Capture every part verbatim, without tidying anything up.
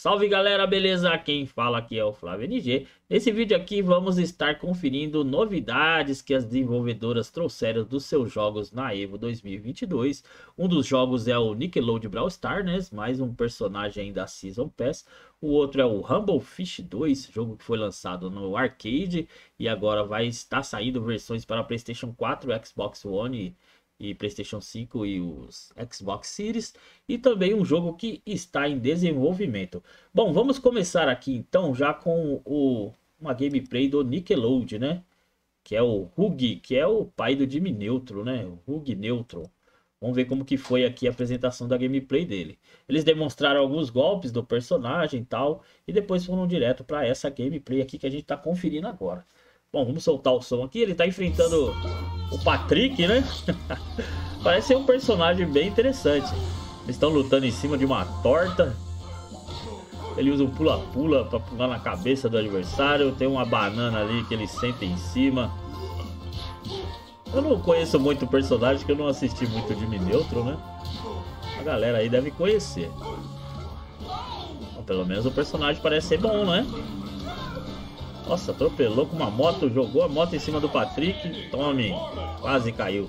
Salve galera, beleza? Quem fala aqui é o Flávio N G. Nesse vídeo aqui vamos estar conferindo novidades que as desenvolvedoras trouxeram dos seus jogos na EVO dois mil e vinte e dois. Um dos jogos é o Nickelodeon Brawl Stars, né? Mais um personagem aí da Season Pass. O outro é o Rumble Fish dois, jogo que foi lançado no arcade e agora vai estar saindo versões para PlayStation quatro, Xbox One e PlayStation cinco e os Xbox Series, e também um jogo que está em desenvolvimento. Bom, vamos começar aqui então já com o, uma gameplay do Nickelodeon, né? Que é o Hug, que é o pai do Jimmy Neutron, né? O Hug Neutron. Vamos ver como que foi aqui a apresentação da gameplay dele. Eles demonstraram alguns golpes do personagem e tal, e depois foram direto para essa gameplay aqui que a gente está conferindo agora. Bom, vamos soltar o som aqui. Ele tá enfrentando o Patrick, né? Parece ser um personagem bem interessante. Eles estão lutando em cima de uma torta. Ele usa um pula-pula para pular na cabeça do adversário. Tem uma banana ali que ele senta em cima. Eu não conheço muito o personagem, que eu não assisti muito Jimmy Neutron, né? A galera aí deve conhecer. Bom, pelo menos o personagem parece ser bom, né? Nossa, atropelou com uma moto, jogou a moto em cima do Patrick. Tome, quase caiu.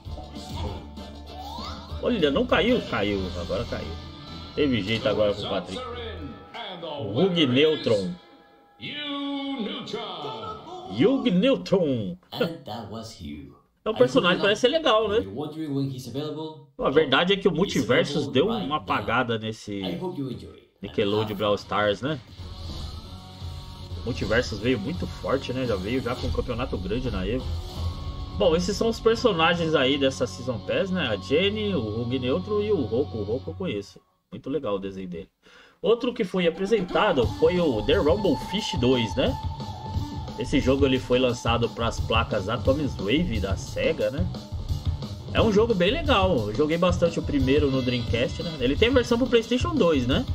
Olha, não caiu? Caiu, agora caiu. Teve jeito agora com o Patrick. Hug Neutron. Hug Neutron. É um personagem que parece ser legal, né? A verdade é que o Multiversus deu uma apagada nesse Nickelodeon Brawl Stars, né? Multiversus veio muito forte, né? Já veio já com um campeonato grande na EVO. Bom, esses são os personagens aí dessa Season Pass, né? A Jenny, o Hug Neutron e o Roku. O Roku eu conheço. Muito legal o desenho dele. Outro que foi apresentado foi o The Rumble Fish dois, né? Esse jogo ele foi lançado para as placas Atomic Wave da Sega, né? É um jogo bem legal. Eu joguei bastante o primeiro no Dreamcast, né? Ele tem a versão pro PlayStation dois, né?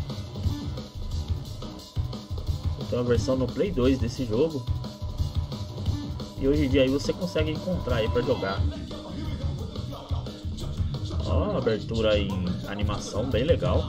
Tem uma versão no Play dois desse jogo. E hoje em dia aí você consegue encontrar aí para jogar. Ó, abertura em animação bem legal.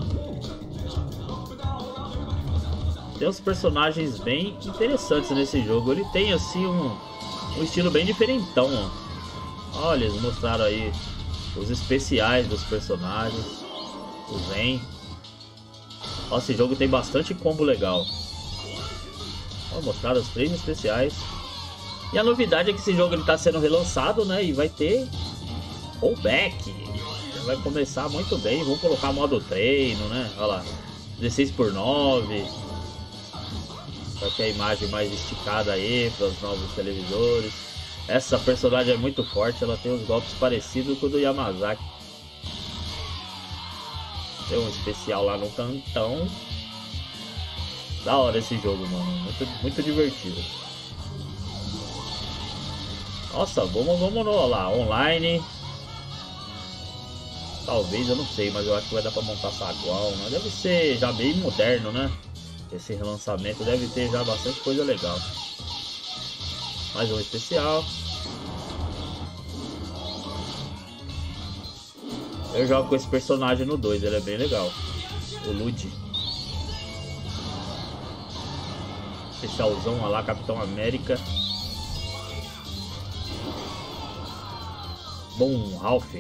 Tem uns personagens bem interessantes nesse jogo. Ele tem assim um, um estilo bem diferentão. Ó. Olha, eles mostraram aí os especiais dos personagens. O Zen. Ó, esse jogo tem bastante combo legal. Vou mostrar os três especiais. E a novidade é que esse jogo está sendo relançado, né? E vai ter rollback. Vai começar muito bem. Vamos colocar modo treino, né? Olha lá, dezesseis por nove. Vai ter a imagem mais esticada aí para os novos televisores. Essa personagem é muito forte. Ela tem uns golpes parecidos com o do Yamazaki. Tem um especial lá no cantão. Da hora esse jogo, mano. Muito, muito divertido. Nossa, vamos, vamos no, lá, online. Talvez, eu não sei, mas eu acho que vai dar pra montar saguão, né? Deve ser já bem moderno, né? Esse relançamento deve ter já bastante coisa legal. Mais um especial. Eu jogo com esse personagem no dois, ele é bem legal. O Lud. Especialzão, olha lá, Capitão América. Bom, Ralph.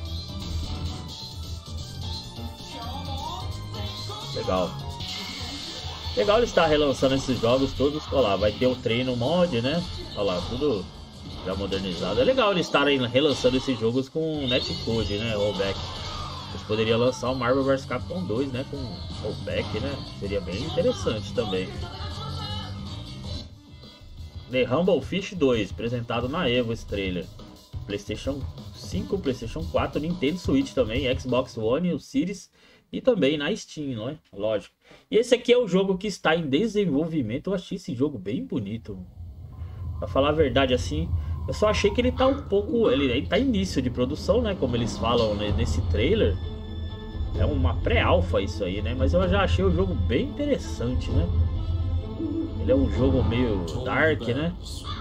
Legal. Legal ele estar relançando esses jogos todos. Olha lá, vai ter o treino mod, né? Olha lá, tudo já modernizado. É legal eles estarem relançando esses jogos com netcode, né? Rollback. Eles poderiam lançar o Marvel versus. Capcom dois, né? Com rollback, né? Seria bem interessante também. The Rumble Fish dois, apresentado na EVO esse trailer. PlayStation cinco, PlayStation quatro, Nintendo Switch também, Xbox One, o Series e também na Steam, não é? Lógico. E esse aqui é o jogo que está em desenvolvimento. Eu achei esse jogo bem bonito. Pra falar a verdade assim, eu só achei que ele tá um pouco... Ele, ele tá em início de produção, né? Como eles falam nesse trailer. É uma pré-alpha isso aí, né? Mas eu já achei o jogo bem interessante, né? Ele é um jogo meio dark, né?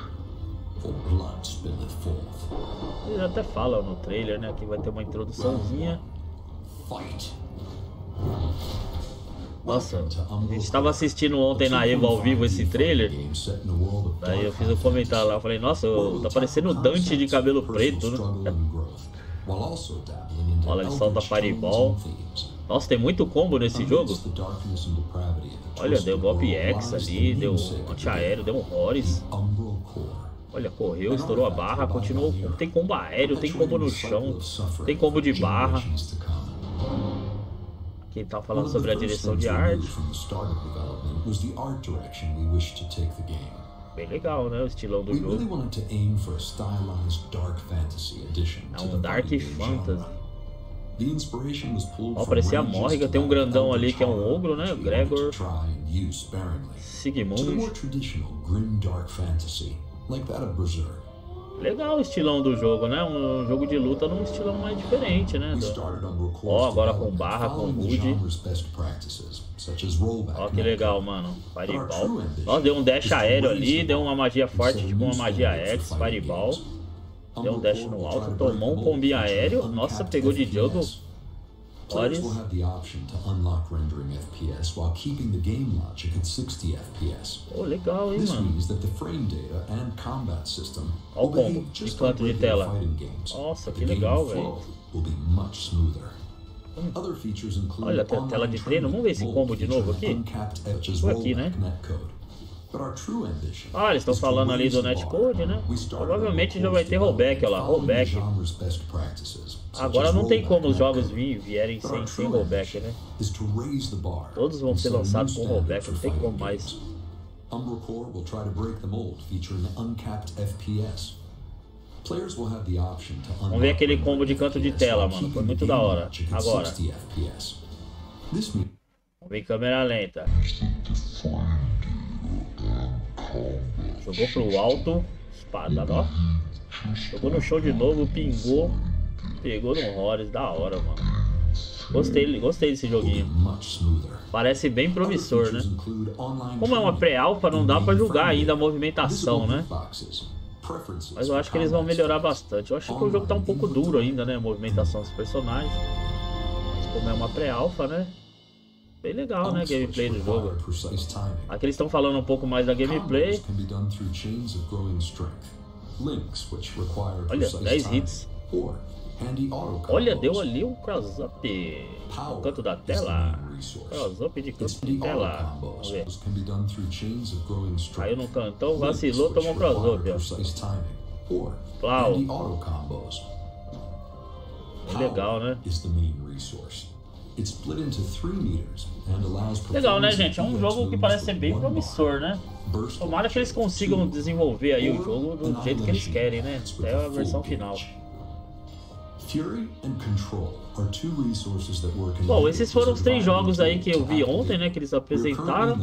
Eles até falam no trailer, né? Que vai ter uma introduçãozinha. Nossa, a gente estava assistindo ontem na Evo ao vivo esse trailer. Daí eu fiz um comentário lá, eu falei, nossa, tá parecendo o Dante de cabelo preto, né? Olha, ele solta Fireball. Nossa, tem muito combo nesse jogo. Olha, deu golpe X ali, deu antiaéreo, deu um Horus. Olha, correu, estourou a barra, continuou. Tem combo aéreo, tem combo no chão, tem combo de barra. Aqui tá falando sobre a direção de arte. Bem legal, né? O estilão do jogo. É um Dark Fantasy. Ó, parecia a Morrigan. Tem um grandão ali que é um ogro, né? O Gregor. Sigmund. Legal o estilão do jogo, né? Um jogo de luta num estilão mais diferente, né? Ó, agora com barra, com Wood. Ó, que legal, mano. Fireball. Ó, deu um dash aéreo ali, deu uma magia forte, tipo uma magia X, Fireball. Deu um dash no alto, tomou um combi aéreo. Nossa, pegou de jungle. Horus. Oh, legal, hein, mano. Olha o combo de canto de tela. Nossa, que legal, velho. Olha, tem tela de treino. Vamos ver esse combo de novo aqui. Foi aqui, né? Ah, eles estão falando ali do netcode, né? Provavelmente já vai ter rollback, olha lá, rollback. Agora não tem como os jogos vir, vierem sem, sem rollback, né? Todos vão ser lançados com rollback, não tem como mais. Vamos ver aquele combo de canto de tela, mano. Foi muito da hora. Agora. Vamos ver câmera lenta. Jogou pro alto. Espada, ó. Jogou no chão de novo, pingou. Pegou no Horus, da hora, mano. Gostei, gostei desse joguinho. Parece bem promissor, né? Como é uma pré-alpha, não dá pra julgar ainda a movimentação, né? Mas eu acho que eles vão melhorar bastante. Eu acho que o jogo tá um pouco duro ainda, né? A movimentação dos personagens. Mas como é uma pré-alpha, né? Bem legal, né? Gameplay do jogo. Aqui eles estão falando um pouco mais da gameplay. Olha, dez hits. Olha, deu ali um cross-up no canto da tela. Cross-up de canto de tela. Vamos ver. Caiu no cantão, vacilou, tomou um cross-up. Plau. É legal, né? Legal, né, gente? É um jogo que parece ser bem promissor, né? Tomara que eles consigam desenvolver aí o jogo do jeito que eles querem, né? Até a versão final. Bom, esses foram os três jogos aí que eu vi ontem, né? Que eles apresentaram.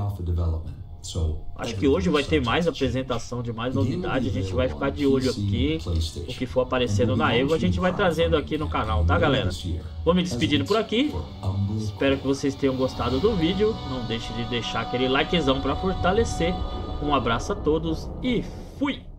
Acho que hoje vai ter mais apresentação de mais novidades. A gente vai ficar de olho aqui. O que for aparecendo na Evo, a gente vai trazendo aqui no canal, tá, galera? Vou me despedindo por aqui. Espero que vocês tenham gostado do vídeo. Não deixe de deixar aquele likezão para fortalecer. Um abraço a todos e fui!